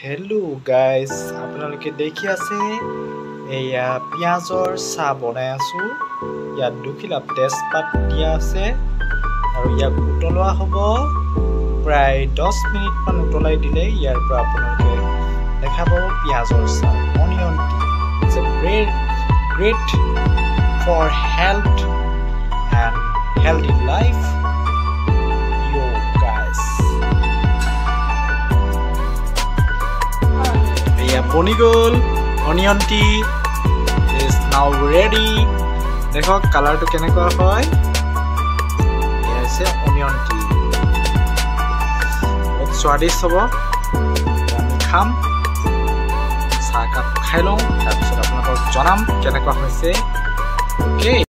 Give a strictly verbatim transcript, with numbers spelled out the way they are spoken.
Hello guys, আপোনালোকে দেখি আছে এয়া পিয়াজৰ চাহ বনাই আছো ইয়াত দুখিলা তেজপাত দিয়া আছে আৰু ইয়াক উতলোৱা হ'ব প্ৰায় দহ মিনিট মান উতলাই দিলে ইয়াৰ পৰা আপোনালোকে দেখা পাব পিয়াজৰ চাহ onion tea it's a great great for health and healthy life yo guys yeah bonigol onion tea is now ready দেখো কালারটো কেনেকুৱা হয় yes onion tea বহুত স্বাদিষ্ট হ'ব আমি খাম চাহ কাপ খাই লওঁ তাৰপিছত আপোনালোকক জনাম কেনেকুৱা হৈছে ওকে